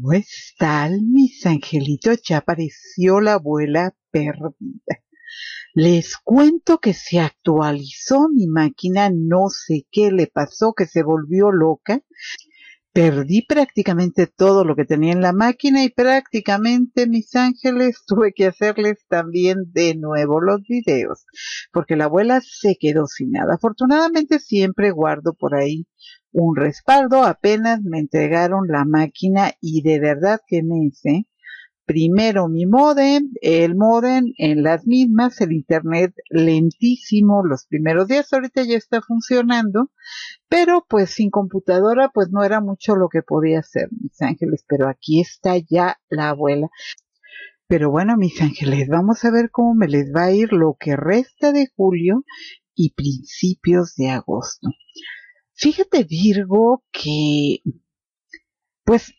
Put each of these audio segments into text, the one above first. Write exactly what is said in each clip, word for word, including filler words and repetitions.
¿Cómo están mis angelitos? Ya apareció la abuela perdida. Les cuento que se actualizó mi máquina, no sé qué le pasó, que se volvió loca. Perdí prácticamente todo lo que tenía en la máquina y prácticamente, mis ángeles, tuve que hacerles también de nuevo los videos, porque la abuela se quedó sin nada. Afortunadamente siempre guardo por ahí un respaldo. Apenas me entregaron la máquina y de verdad que me hice. Primero mi módem, el módem en las mismas, el internet lentísimo los primeros días, ahorita ya está funcionando, pero pues sin computadora pues no era mucho lo que podía hacer, mis ángeles, pero aquí está ya la abuela. Pero bueno, mis ángeles, vamos a ver cómo me les va a ir lo que resta de julio y principios de agosto. Fíjate, Virgo, que pues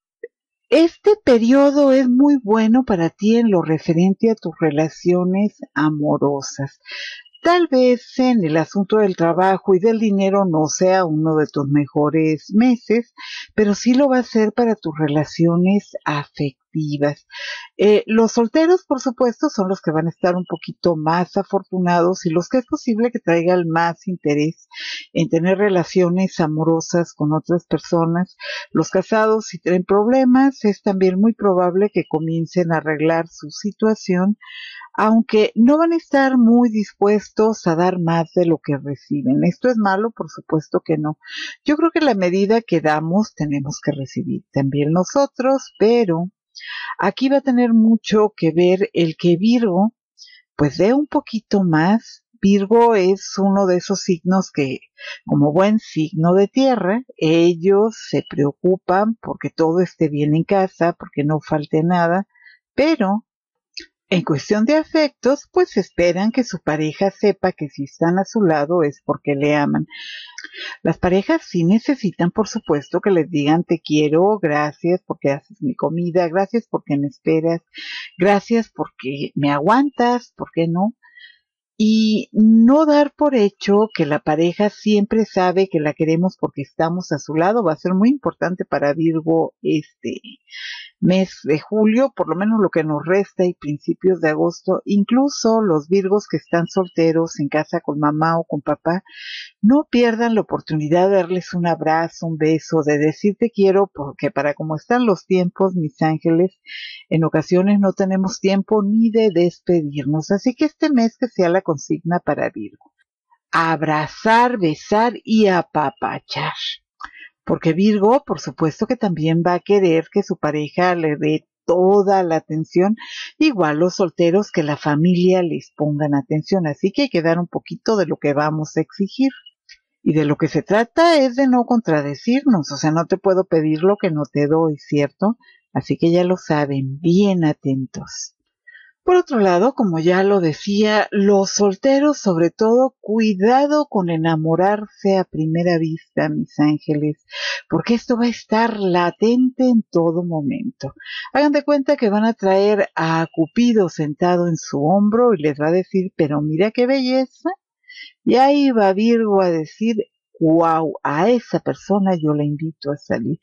este periodo es muy bueno para ti en lo referente a tus relaciones amorosas. Tal vez en el asunto del trabajo y del dinero no sea uno de tus mejores meses, pero sí lo va a ser para tus relaciones afectivas. Eh, los solteros, por supuesto, son los que van a estar un poquito más afortunados y los que es posible que traigan más interés en tener relaciones amorosas con otras personas. Los casados, si tienen problemas, es también muy probable que comiencen a arreglar su situación, aunque no van a estar muy dispuestos a dar más de lo que reciben. ¿Esto es malo? Por supuesto que no. Yo creo que a la medida que damos, tenemos que recibir también nosotros, pero aquí va a tener mucho que ver el que Virgo, pues dé un poquito más. Virgo es uno de esos signos que, como buen signo de tierra, ellos se preocupan porque todo esté bien en casa, porque no falte nada, pero en cuestión de afectos, pues esperan que su pareja sepa que si están a su lado es porque le aman. Las parejas sí necesitan, por supuesto, que les digan te quiero, gracias porque haces mi comida, gracias porque me esperas, gracias porque me aguantas, ¿por qué no? Y no dar por hecho que la pareja siempre sabe que la queremos porque estamos a su lado va a ser muy importante para Virgo este mes de julio, por lo menos lo que nos resta, y principios de agosto. Incluso los Virgos que están solteros en casa con mamá o con papá, no pierdan la oportunidad de darles un abrazo, un beso, de decir te quiero, porque para como están los tiempos, mis ángeles, en ocasiones no tenemos tiempo ni de despedirnos. Así que este mes que sea la consigna para Virgo: abrazar, besar y apapachar. Porque Virgo, por supuesto que también va a querer que su pareja le dé toda la atención, igual los solteros que la familia les pongan atención, así que hay que dar un poquito de lo que vamos a exigir. Y de lo que se trata es de no contradecirnos, o sea, no te puedo pedir lo que no te doy, ¿cierto? Así que ya lo saben, bien atentos. Por otro lado, como ya lo decía, los solteros, sobre todo, cuidado con enamorarse a primera vista, mis ángeles, porque esto va a estar latente en todo momento. Hagan de cuenta que van a traer a Cupido sentado en su hombro y les va a decir, pero mira qué belleza. Y ahí va Virgo a decir, wow, a esa persona yo la invito a salir.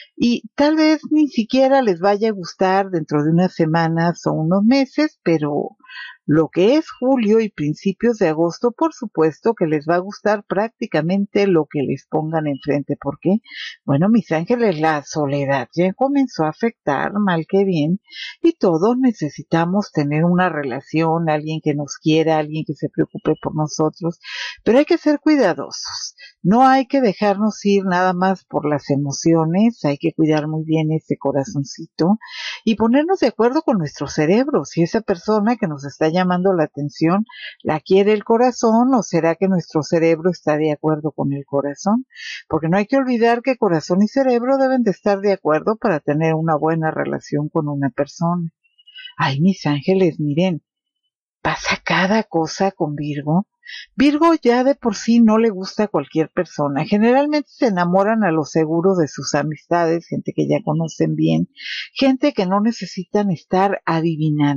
Y tal vez ni siquiera les vaya a gustar dentro de unas semanas o unos meses, pero lo que es julio y principios de agosto, por supuesto que les va a gustar prácticamente lo que les pongan enfrente. ¿Por qué? Bueno, mis ángeles, la soledad ya comenzó a afectar, mal que bien, y todos necesitamos tener una relación, alguien que nos quiera, alguien que se preocupe por nosotros, pero hay que ser cuidadosos. No hay que dejarnos ir nada más por las emociones, hay que cuidar muy bien ese corazoncito y ponernos de acuerdo con nuestro cerebro. Si esa persona que nos está llamando la atención la quiere el corazón, o será que nuestro cerebro está de acuerdo con el corazón, porque no hay que olvidar que corazón y cerebro deben de estar de acuerdo para tener una buena relación con una persona. Ay, mis ángeles, miren, pasa cada cosa con Virgo. Virgo ya de por sí no le gusta a cualquier persona. Generalmente se enamoran a lo seguro de sus amistades, gente que ya conocen bien, gente que no necesitan estar adivinando.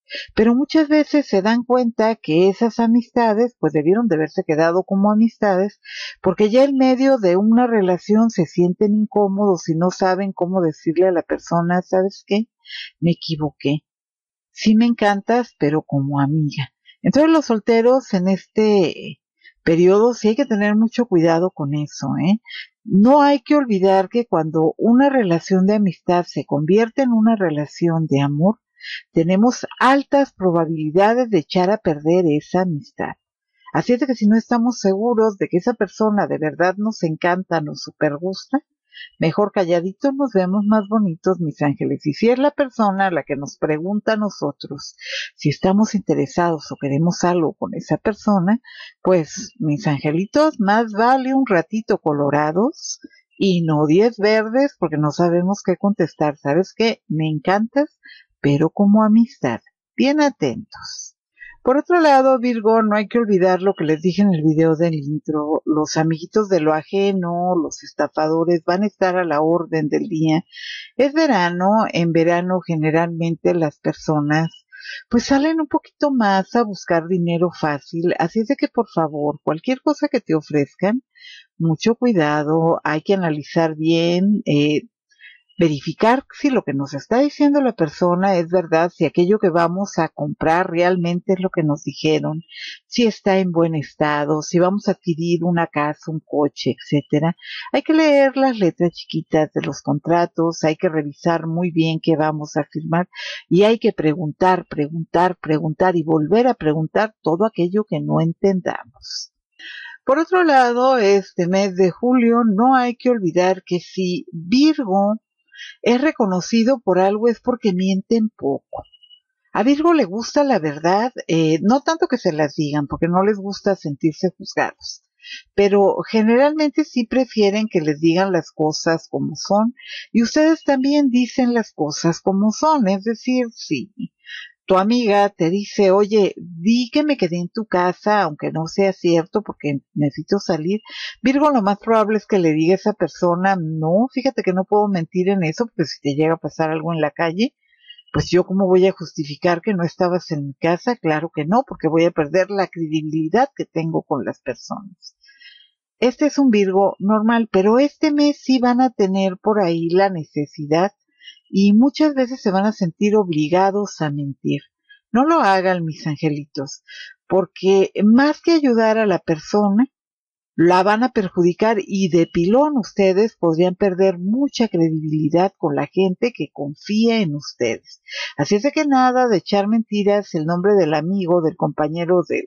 pero muchas veces se dan cuenta que esas amistades pues debieron de haberse quedado como amistades porque ya en medio de una relación se sienten incómodos y no saben cómo decirle a la persona, ¿sabes qué? Me equivoqué. Sí me encantas, pero como amiga. Entonces los solteros en este periodo sí hay que tener mucho cuidado con eso, ¿eh? No hay que olvidar que cuando una relación de amistad se convierte en una relación de amor, tenemos altas probabilidades de echar a perder esa amistad. Así es de que si no estamos seguros de que esa persona de verdad nos encanta, nos super gusta, mejor calladitos nos vemos más bonitos, mis ángeles. Y si es la persona a la que nos pregunta a nosotros si estamos interesados o queremos algo con esa persona, pues, mis angelitos, más vale un ratito colorados y no diez verdes porque no sabemos qué contestar. ¿Sabes qué? Me encantas, pero como amistad. Bien atentos. Por otro lado, Virgo, no hay que olvidar lo que les dije en el video del intro. Los amiguitos de lo ajeno, los estafadores van a estar a la orden del día. Es verano, en verano generalmente las personas pues salen un poquito más a buscar dinero fácil. Así es de que por favor, cualquier cosa que te ofrezcan, mucho cuidado, hay que analizar bien, eh, verificar si lo que nos está diciendo la persona es verdad, si aquello que vamos a comprar realmente es lo que nos dijeron, si está en buen estado, si vamos a adquirir una casa, un coche, etcétera. Hay que leer las letras chiquitas de los contratos, hay que revisar muy bien qué vamos a firmar y hay que preguntar, preguntar, preguntar y volver a preguntar todo aquello que no entendamos. Por otro lado, este mes de julio no hay que olvidar que si Virgo es reconocido por algo es porque mienten poco. A Virgo le gusta la verdad, eh, no tanto que se las digan, porque no les gusta sentirse juzgados, pero generalmente sí prefieren que les digan las cosas como son, y ustedes también dicen las cosas como son, es decir, sí. Tu amiga te dice, oye, di que me quedé en tu casa, aunque no sea cierto porque necesito salir. Virgo, lo más probable es que le diga a esa persona, no, fíjate que no puedo mentir en eso, porque si te llega a pasar algo en la calle, pues yo cómo voy a justificar que no estabas en mi casa, claro que no, porque voy a perder la credibilidad que tengo con las personas. Este es un Virgo normal, pero este mes sí van a tener por ahí la necesidad y muchas veces se van a sentir obligados a mentir. No lo hagan, mis angelitos, porque más que ayudar a la persona, la van a perjudicar y de pilón ustedes podrían perder mucha credibilidad con la gente que confía en ustedes. Así es de que nada de echar mentiras, el nombre del amigo, del compañero del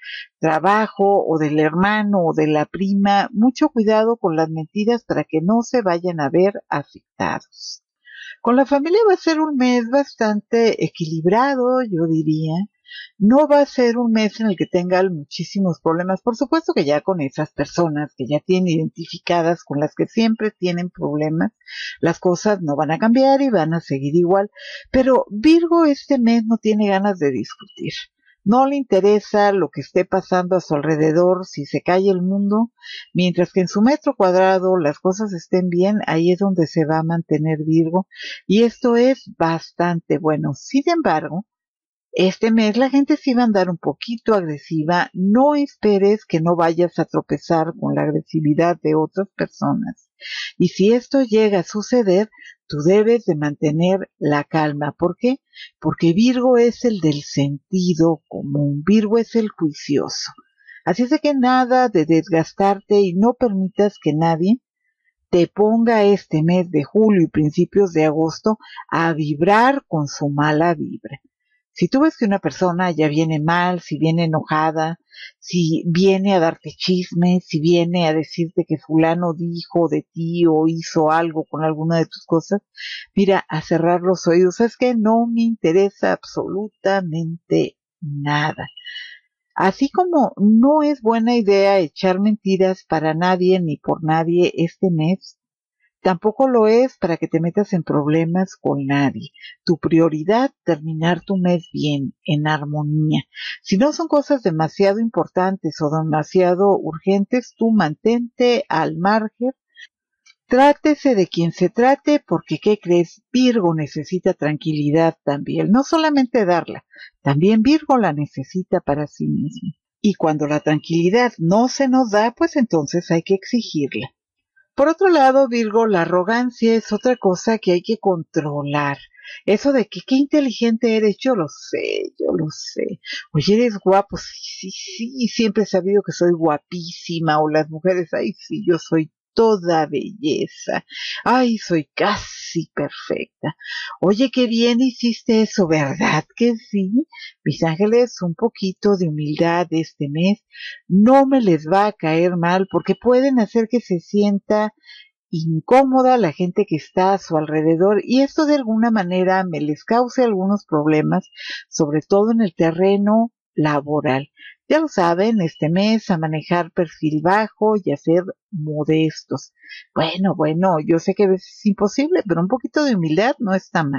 trabajo o del hermano o de la prima, mucho cuidado con las mentiras para que no se vayan a ver afectados. Con la familia va a ser un mes bastante equilibrado, yo diría. No va a ser un mes en el que tengan muchísimos problemas. Por supuesto que ya con esas personas que ya tienen identificadas, con las que siempre tienen problemas, las cosas no van a cambiar y van a seguir igual. Pero Virgo este mes no tiene ganas de discutir. No le interesa lo que esté pasando a su alrededor, si se cae el mundo, mientras que en su metro cuadrado las cosas estén bien, ahí es donde se va a mantener Virgo, y esto es bastante bueno. Sin embargo, este mes la gente sí va a andar un poquito agresiva, no esperes que no vayas a tropezar con la agresividad de otras personas. Y si esto llega a suceder, tú debes de mantener la calma. ¿Por qué? Porque Virgo es el del sentido común, Virgo es el juicioso. Así es de que nada de desgastarte y no permitas que nadie te ponga este mes de julio y principios de agosto a vibrar con su mala vibra. Si tú ves que una persona ya viene mal, si viene enojada, si viene a darte chisme, si viene a decirte que fulano dijo de ti o hizo algo con alguna de tus cosas, mira, a cerrar los oídos. Es que no me interesa absolutamente nada. Así como no es buena idea echar mentiras para nadie ni por nadie este mes, tampoco lo es para que te metas en problemas con nadie. Tu prioridad, terminar tu mes bien, en armonía. Si no son cosas demasiado importantes o demasiado urgentes, tú mantente al margen Trátese de quien se trate, porque ¿qué crees? Virgo necesita tranquilidad también, no solamente darla, también Virgo la necesita para sí mismo. Y cuando la tranquilidad no se nos da, pues entonces hay que exigirla. Por otro lado, Virgo, la arrogancia es otra cosa que hay que controlar. Eso de que qué inteligente eres, yo lo sé, yo lo sé. Oye, eres guapo, sí, sí, sí, siempre he sabido que soy guapísima, o las mujeres, ay, sí, yo soy toda belleza. Ay, soy casi perfecta. Oye, qué bien hiciste eso, ¿verdad que sí? Mis ángeles, un poquito de humildad este mes no me les va a caer mal porque pueden hacer que se sienta incómoda la gente que está a su alrededor y esto de alguna manera me les cause algunos problemas, sobre todo en el terreno laboral. Ya lo saben, este mes a manejar perfil bajo y a ser modestos. Bueno, bueno, yo sé que a veces es imposible, pero un poquito de humildad no está mal.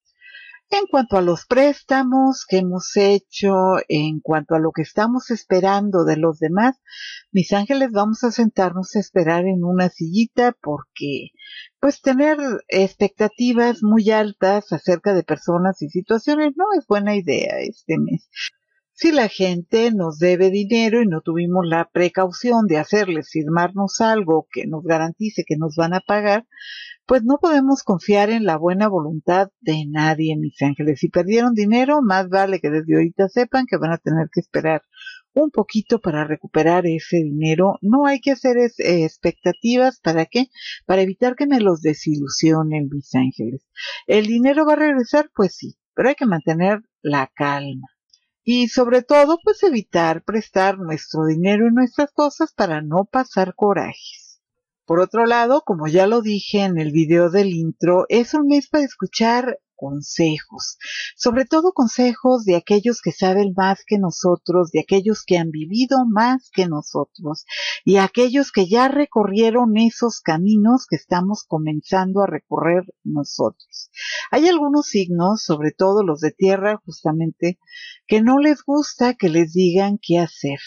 En cuanto a los préstamos que hemos hecho, en cuanto a lo que estamos esperando de los demás, mis ángeles, vamos a sentarnos a esperar en una sillita porque, pues, tener expectativas muy altas acerca de personas y situaciones no es buena idea este mes. Si la gente nos debe dinero y no tuvimos la precaución de hacerles firmarnos algo que nos garantice que nos van a pagar, pues no podemos confiar en la buena voluntad de nadie, mis ángeles. Si perdieron dinero, más vale que desde ahorita sepan que van a tener que esperar un poquito para recuperar ese dinero. No hay que hacer es, eh, expectativas. ¿Para qué? Para evitar que me los desilusionen, mis ángeles. ¿El dinero va a regresar? Pues sí, pero hay que mantener la calma. Y sobre todo, pues evitar prestar nuestro dinero y nuestras cosas para no pasar corajes. Por otro lado, como ya lo dije en el video del intro, es un mes para escuchar consejos, sobre todo consejos de aquellos que saben más que nosotros, de aquellos que han vivido más que nosotros y aquellos que ya recorrieron esos caminos que estamos comenzando a recorrer nosotros. Hay algunos signos, sobre todo los de tierra, justamente, que no les gusta que les digan qué hacer.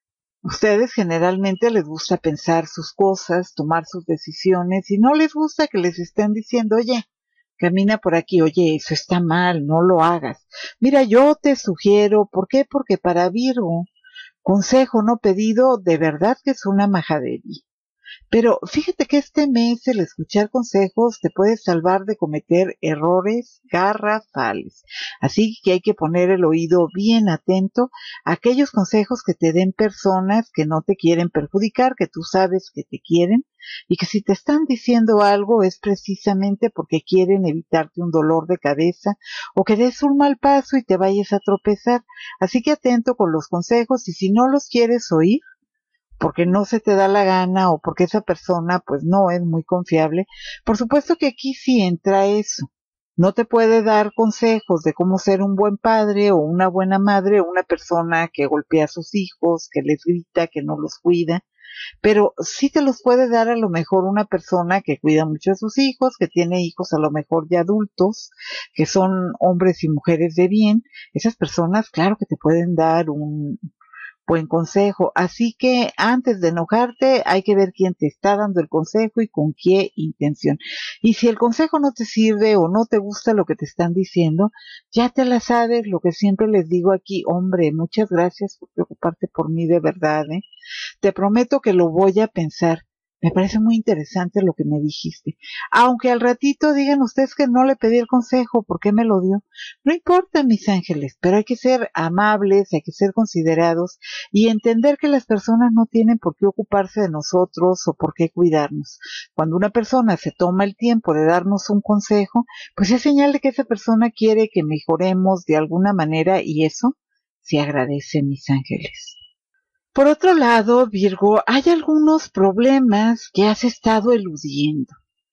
Ustedes generalmente les gusta pensar sus cosas, tomar sus decisiones y no les gusta que les estén diciendo, oye, camina por aquí, oye, eso está mal, no lo hagas. Mira, yo te sugiero, ¿por qué? Porque para Virgo, consejo no pedido, de verdad que es una majadería. Pero fíjate que este mes el escuchar consejos te puede salvar de cometer errores garrafales. Así que hay que poner el oído bien atento a aquellos consejos que te den personas que no te quieren perjudicar, que tú sabes que te quieren y que si te están diciendo algo es precisamente porque quieren evitarte un dolor de cabeza o que des un mal paso y te vayas a tropezar. Así que atento con los consejos y si no los quieres oír, porque no se te da la gana o porque esa persona pues no es muy confiable, por supuesto que aquí sí entra eso. No te puede dar consejos de cómo ser un buen padre o una buena madre o una persona que golpea a sus hijos, que les grita, que no los cuida, pero sí te los puede dar a lo mejor una persona que cuida mucho a sus hijos, que tiene hijos a lo mejor ya adultos, que son hombres y mujeres de bien. Esas personas, claro que te pueden dar un buen consejo. Así que antes de enojarte hay que ver quién te está dando el consejo y con qué intención. Y si el consejo no te sirve o no te gusta lo que te están diciendo, ya te la sabes, lo que siempre les digo aquí, hombre, muchas gracias por preocuparte por mí de verdad, ¿eh? Te prometo que lo voy a pensar. Me parece muy interesante lo que me dijiste. Aunque al ratito digan ustedes que no le pedí el consejo, ¿por qué me lo dio? No importa, mis ángeles, pero hay que ser amables, hay que ser considerados y entender que las personas no tienen por qué ocuparse de nosotros o por qué cuidarnos. Cuando una persona se toma el tiempo de darnos un consejo, pues es señal de que esa persona quiere que mejoremos de alguna manera y eso se agradece, mis ángeles. Por otro lado, Virgo, hay algunos problemas que has estado eludiendo.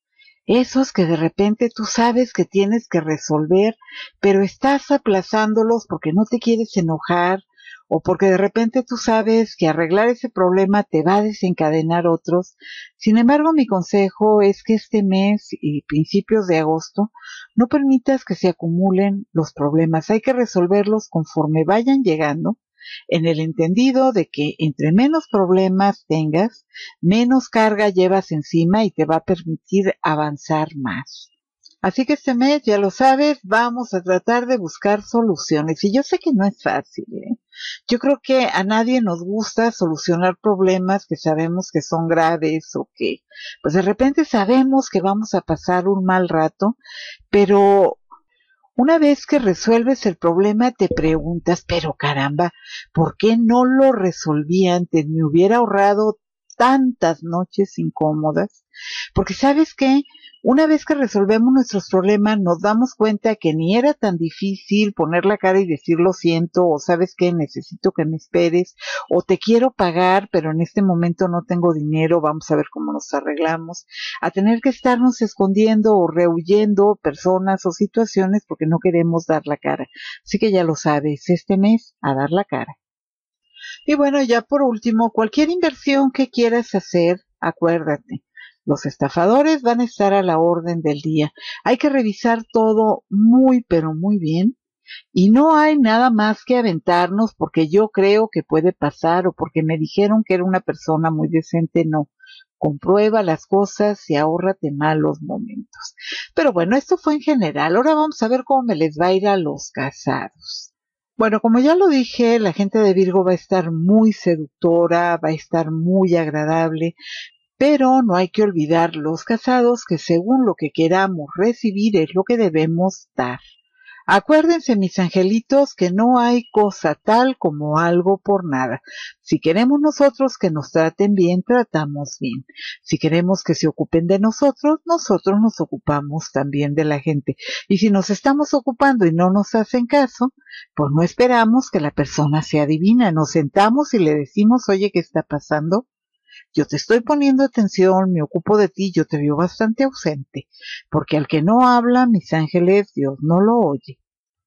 Esos que de repente tú sabes que tienes que resolver, pero estás aplazándolos porque no te quieres enojar o porque de repente tú sabes que arreglar ese problema te va a desencadenar otros. Sin embargo, mi consejo es que este mes y principios de agosto no permitas que se acumulen los problemas. Hay que resolverlos conforme vayan llegando. en el entendido de que entre menos problemas tengas, menos carga llevas encima y te va a permitir avanzar más. Así que este mes, ya lo sabes, vamos a tratar de buscar soluciones. Y yo sé que no es fácil, ¿eh? Yo creo que a nadie nos gusta solucionar problemas que sabemos que son graves o que, pues de repente sabemos que vamos a pasar un mal rato, pero una vez que resuelves el problema te preguntas, pero caramba, ¿por qué no lo resolví antes? Me hubiera ahorrado tantas noches incómodas. Porque ¿sabes qué? Una vez que resolvemos nuestros problemas nos damos cuenta que ni era tan difícil poner la cara y decir lo siento, o sabes qué, necesito que me esperes, o te quiero pagar, pero en este momento no tengo dinero, vamos a ver cómo nos arreglamos, a tener que estarnos escondiendo o rehuyendo personas o situaciones porque no queremos dar la cara. Así que ya lo sabes, este mes a dar la cara. Y bueno, ya por último, cualquier inversión que quieras hacer, acuérdate, los estafadores van a estar a la orden del día. Hay que revisar todo muy, pero muy bien. Y no hay nada más que aventarnos porque yo creo que puede pasar o porque me dijeron que era una persona muy decente. No. Comprueba las cosas y ahórrate malos momentos. Pero bueno, esto fue en general. Ahora vamos a ver cómo me les va a ir a los casados. Bueno, como ya lo dije, la gente de Virgo va a estar muy seductora, va a estar muy agradable, pero no hay que olvidar los casados que según lo que queramos recibir es lo que debemos dar. Acuérdense, mis angelitos, que no hay cosa tal como algo por nada. Si queremos nosotros que nos traten bien, tratamos bien. Si queremos que se ocupen de nosotros, nosotros nos ocupamos también de la gente. Y si nos estamos ocupando y no nos hacen caso, pues no esperamos que la persona sea divina. Nos sentamos y le decimos, oye, ¿qué está pasando? Yo te estoy poniendo atención, me ocupo de ti, yo te veo bastante ausente, porque al que no habla, mis ángeles, Dios no lo oye.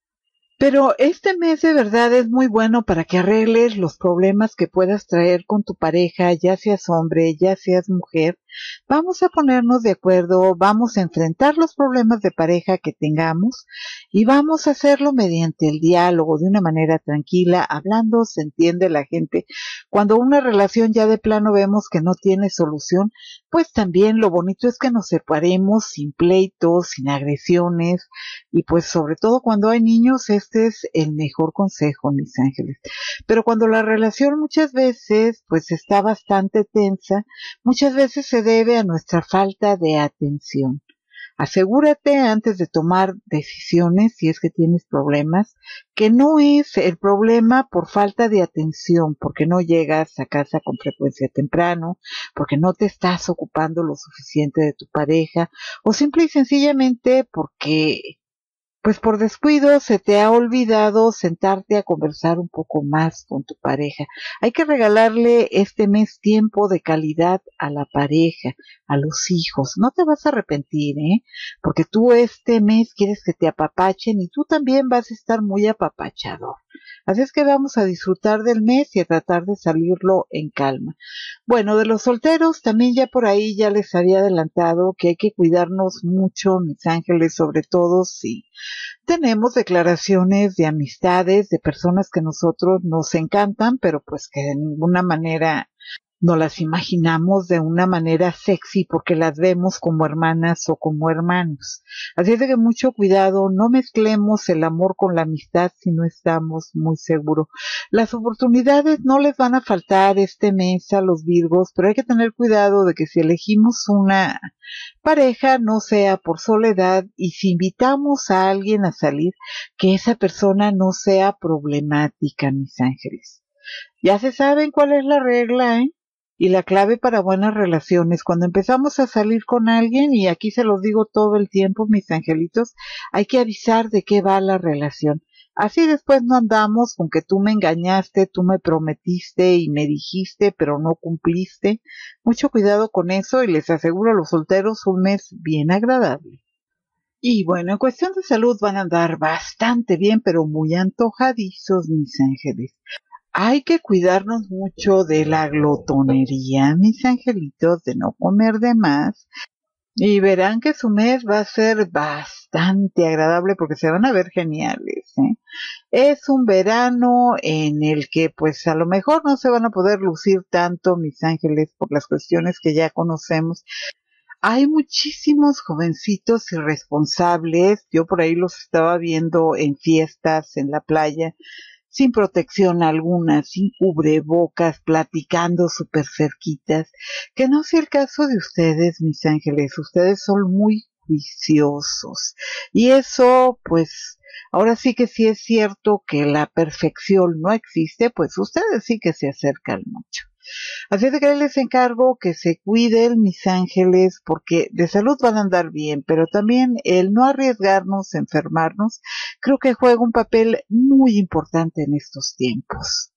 Pero este mes de verdad es muy bueno para que arregles los problemas que puedas traer con tu pareja, ya seas hombre, ya seas mujer. Vamos a ponernos de acuerdo, vamos a enfrentar los problemas de pareja que tengamos y vamos a hacerlo mediante el diálogo, de una manera tranquila, hablando, se entiende la gente. Cuando una relación ya de plano vemos que no tiene solución, pues también lo bonito es que nos separemos sin pleitos, sin agresiones y pues sobre todo cuando hay niños este es el mejor consejo, mis ángeles. Pero cuando la relación muchas veces pues está bastante tensa, muchas veces se debe a nuestra falta de atención. Asegúrate antes de tomar decisiones, si es que tienes problemas, que no es el problema por falta de atención, porque no llegas a casa con frecuencia temprano, porque no te estás ocupando lo suficiente de tu pareja, o simple y sencillamente porque pues por descuido se te ha olvidado sentarte a conversar un poco más con tu pareja. Hay que regalarle este mes tiempo de calidad a la pareja, a los hijos. No te vas a arrepentir, ¿eh? Porque tú este mes quieres que te apapachen y tú también vas a estar muy apapachador. Así es que vamos a disfrutar del mes y a tratar de salirlo en calma. Bueno, de los solteros también ya por ahí ya les había adelantado que hay que cuidarnos mucho, mis ángeles, sobre todo si tenemos declaraciones de amistades de personas que nosotros nos encantan, pero pues que de ninguna manera no las imaginamos de una manera sexy porque las vemos como hermanas o como hermanos. Así es de que mucho cuidado, no mezclemos el amor con la amistad si no estamos muy seguros. Las oportunidades no les van a faltar este mes a los Virgos, pero hay que tener cuidado de que si elegimos una pareja no sea por soledad y si invitamos a alguien a salir, que esa persona no sea problemática, mis ángeles. Ya se saben cuál es la regla, ¿eh? Y la clave para buenas relaciones, cuando empezamos a salir con alguien, y aquí se los digo todo el tiempo, mis angelitos, hay que avisar de qué va la relación. Así después no andamos con que tú me engañaste, tú me prometiste y me dijiste, pero no cumpliste. Mucho cuidado con eso y les aseguro a los solteros un mes bien agradable. Y bueno, en cuestión de salud van a andar bastante bien, pero muy antojadizos, mis ángeles. Hay que cuidarnos mucho de la glotonería, mis angelitos, de no comer de más. Y verán que su mes va a ser bastante agradable porque se van a ver geniales. ¿eh? Es un verano en el que pues a lo mejor no se van a poder lucir tanto, mis ángeles, por las cuestiones que ya conocemos. Hay muchísimos jovencitos irresponsables, yo por ahí los estaba viendo en fiestas, en la playa, sin protección alguna, sin cubrebocas, platicando súper cerquitas, que no sea el caso de ustedes, mis ángeles, ustedes son muy juiciosos. Y eso, pues, ahora sí que sí es cierto que la perfección no existe, pues ustedes sí que se acercan mucho. Así de que les encargo que se cuiden, mis ángeles, porque de salud van a andar bien, pero también el no arriesgarnos, enfermarnos, creo que juega un papel muy importante en estos tiempos.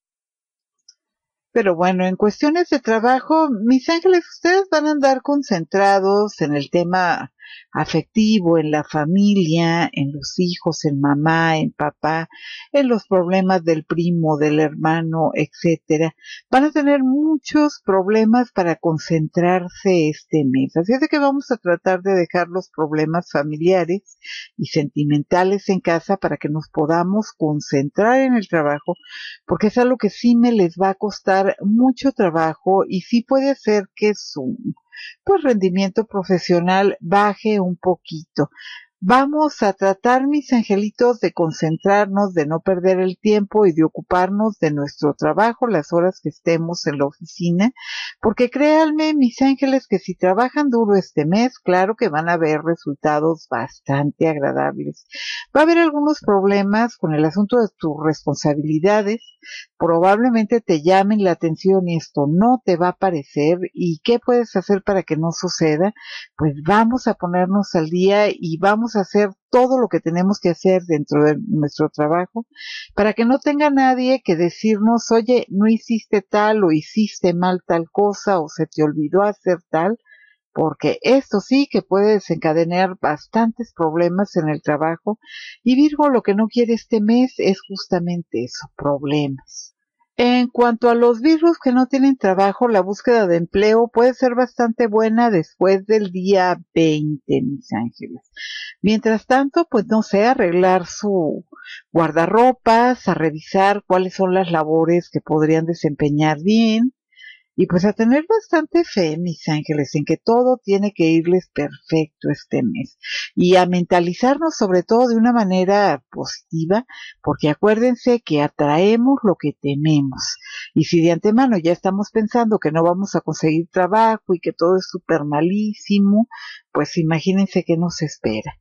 Pero bueno, en cuestiones de trabajo, mis ángeles, ustedes van a andar concentrados en el tema afectivo, en la familia, en los hijos, en mamá, en papá, en los problemas del primo, del hermano, etcétera. Van a tener muchos problemas para concentrarse este mes. Así es de que vamos a tratar de dejar los problemas familiares y sentimentales en casa para que nos podamos concentrar en el trabajo, porque es algo que sí me les va a costar mucho trabajo y sí puede ser que su pues rendimiento profesional baje un poquito. Vamos a tratar, mis angelitos, de concentrarnos, de no perder el tiempo y de ocuparnos de nuestro trabajo las horas que estemos en la oficina, porque créanme, mis ángeles, que si trabajan duro este mes, claro que van a ver resultados bastante agradables. Va a haber algunos problemas con el asunto de tus responsabilidades, probablemente te llamen la atención y esto no te va a parecer. ¿Y qué puedes hacer para que no suceda? Pues vamos a ponernos al día y vamos a hacer todo lo que tenemos que hacer dentro de nuestro trabajo para que no tenga nadie que decirnos, oye, no hiciste tal o hiciste mal tal cosa o se te olvidó hacer tal, porque esto sí que puede desencadenar bastantes problemas en el trabajo y Virgo lo que no quiere este mes es justamente eso, problemas. En cuanto a los virus que no tienen trabajo, la búsqueda de empleo puede ser bastante buena después del día veinte, mis ángeles. Mientras tanto, pues no sé, arreglar su guardarropas, a revisar cuáles son las labores que podrían desempeñar bien, y pues a tener bastante fe, mis ángeles, en que todo tiene que irles perfecto este mes. Y a mentalizarnos sobre todo de una manera positiva, porque acuérdense que atraemos lo que tememos. Y si de antemano ya estamos pensando que no vamos a conseguir trabajo y que todo es súper malísimo, pues imagínense qué nos espera.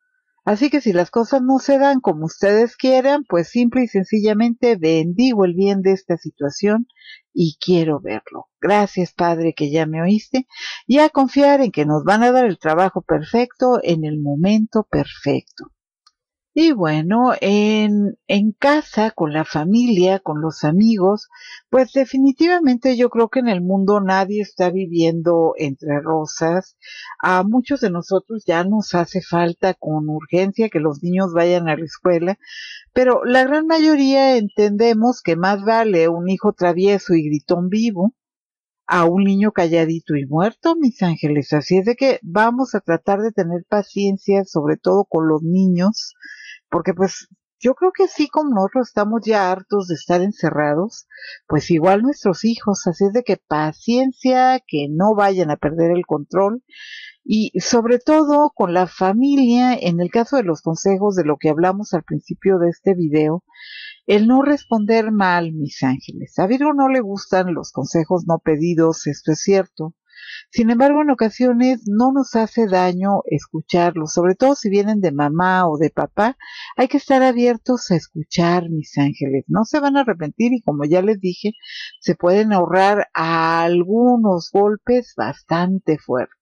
Así que si las cosas no se dan como ustedes quieran, pues simple y sencillamente bendigo el bien de esta situación y quiero verlo. Gracias, Padre, que ya me oíste, y a confiar en que nos van a dar el trabajo perfecto en el momento perfecto. Y bueno, en, en casa, con la familia, con los amigos, pues definitivamente yo creo que en el mundo nadie está viviendo entre rosas. A muchos de nosotros ya nos hace falta con urgencia que los niños vayan a la escuela, pero la gran mayoría entendemos que más vale un hijo travieso y gritón vivo a un niño calladito y muerto, mis ángeles. Así es de que vamos a tratar de tener paciencia, sobre todo con los niños, porque pues yo creo que así como nosotros estamos ya hartos de estar encerrados, pues igual nuestros hijos, así es de que paciencia, que no vayan a perder el control y sobre todo con la familia, en el caso de los consejos de lo que hablamos al principio de este video, el no responder mal, mis ángeles. A Virgo no le gustan los consejos no pedidos, esto es cierto. Sin embargo, en ocasiones no nos hace daño escucharlos, sobre todo si vienen de mamá o de papá. Hay que estar abiertos a escuchar, mis ángeles. No se van a arrepentir y como ya les dije, se pueden ahorrar algunos golpes bastante fuertes.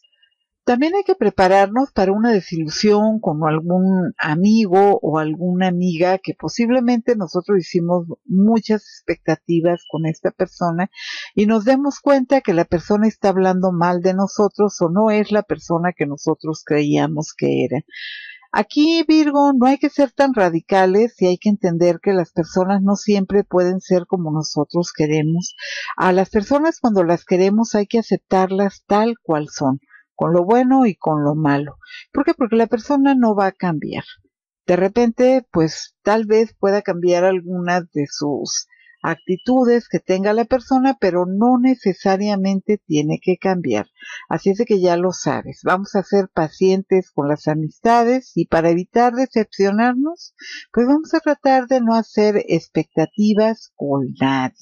También hay que prepararnos para una desilusión con algún amigo o alguna amiga que posiblemente nosotros hicimos muchas expectativas con esta persona y nos demos cuenta que la persona está hablando mal de nosotros o no es la persona que nosotros creíamos que era. Aquí, Virgo, no hay que ser tan radicales y hay que entender que las personas no siempre pueden ser como nosotros queremos. A las personas cuando las queremos hay que aceptarlas tal cual son, con lo bueno y con lo malo. ¿Por qué? Porque la persona no va a cambiar. de repente, pues tal vez pueda cambiar algunas de sus actitudes que tenga la persona, pero no necesariamente tiene que cambiar. Así es de que ya lo sabes, vamos a ser pacientes con las amistades y para evitar decepcionarnos, pues vamos a tratar de no hacer expectativas con nadie.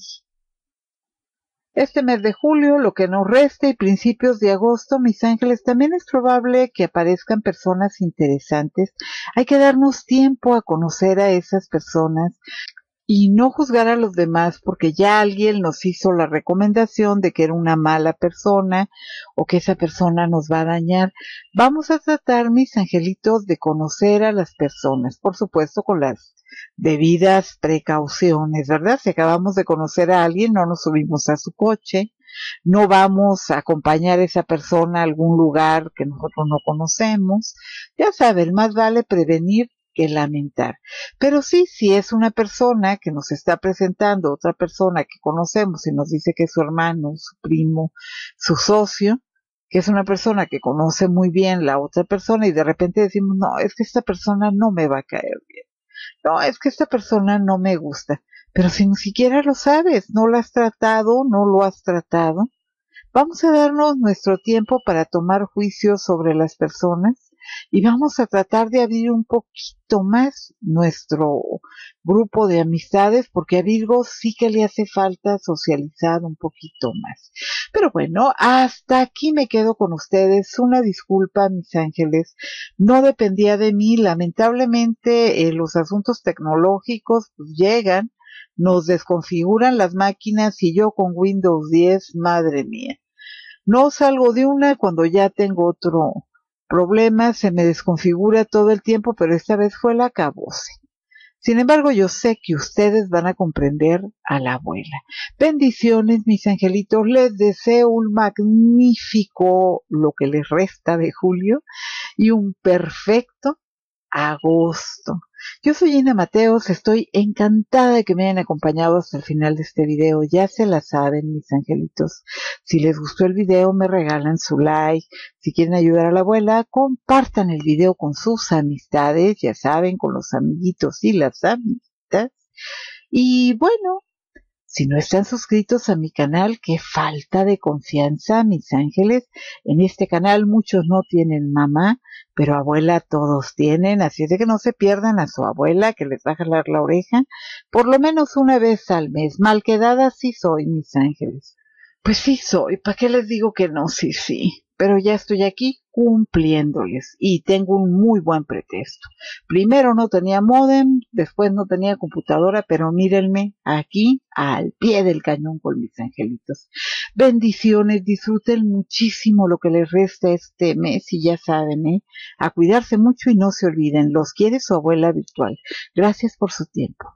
Este mes de julio, lo que nos resta y principios de agosto, mis ángeles, también es probable que aparezcan personas interesantes. Hay que darnos tiempo a conocer a esas personas y no juzgar a los demás porque ya alguien nos hizo la recomendación de que era una mala persona o que esa persona nos va a dañar. Vamos a tratar, mis angelitos, de conocer a las personas, por supuesto con las debidas precauciones, ¿verdad? Si acabamos de conocer a alguien, no nos subimos a su coche, no vamos a acompañar a esa persona a algún lugar que nosotros no conocemos. Ya saben, más vale prevenir que lamentar. Pero sí, si es una persona que nos está presentando, otra persona que conocemos y nos dice que es su hermano, su primo, su socio, que es una persona que conoce muy bien la otra persona y de repente decimos, no, es que esta persona no me va a caer bien. No, es que esta persona no me gusta. Pero si ni siquiera lo sabes, no lo has tratado, no lo has tratado. Vamos a darnos nuestro tiempo para tomar juicio sobre las personas y vamos a tratar de abrir un poquito más nuestro grupo de amistades porque a Virgo sí que le hace falta socializar un poquito más. Pero bueno, hasta aquí me quedo con ustedes. Una disculpa, mis ángeles. No dependía de mí. Lamentablemente eh, los asuntos tecnológicos pues, llegan, nos desconfiguran las máquinas y yo con Windows diez, madre mía. No salgo de una cuando ya tengo otro problema, se me desconfigura todo el tiempo, pero esta vez fue el acabose. Sin embargo, yo sé que ustedes van a comprender a la abuela. Bendiciones, mis angelitos, les deseo un magnífico, lo que les resta de julio, y un perfecto agosto. Yo soy Ina Mateos, estoy encantada de que me hayan acompañado hasta el final de este video. Ya se la saben, mis angelitos. Si les gustó el video, me regalan su like. Si quieren ayudar a la abuela, compartan el video con sus amistades, ya saben, con los amiguitos y las amiguitas. Y bueno, si no están suscritos a mi canal, qué falta de confianza, mis ángeles. En este canal muchos no tienen mamá, pero abuela todos tienen, así es de que no se pierdan a su abuela que les va a jalar la oreja, por lo menos una vez al mes. Mal quedada sí soy, mis ángeles. Pues sí soy, ¿para qué les digo que no? Sí, sí, pero ya estoy aquí cumpliéndoles y tengo un muy buen pretexto. Primero no tenía módem, después no tenía computadora, pero mírenme aquí al pie del cañón con mis angelitos. Bendiciones, disfruten muchísimo lo que les resta este mes y ya saben, ¿eh? A cuidarse mucho y no se olviden, los quiere su abuela virtual. Gracias por su tiempo.